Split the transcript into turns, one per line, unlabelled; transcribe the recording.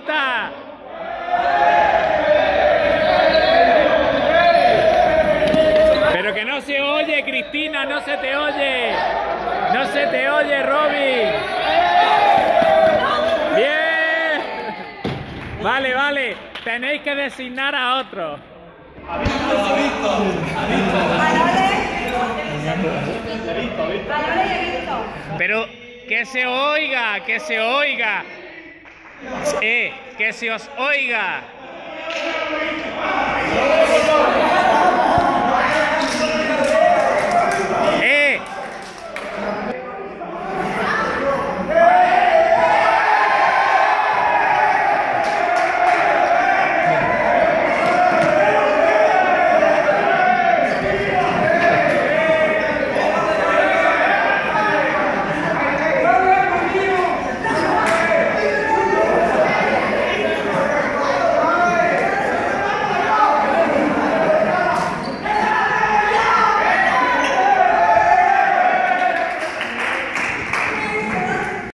Marta. Pero que no se oye, Cristina, no se te oye. No se te oye, Robin. Bien. Vale, vale. Tenéis que designar a otro. Pero que se oiga, que se oiga. Que se os oiga.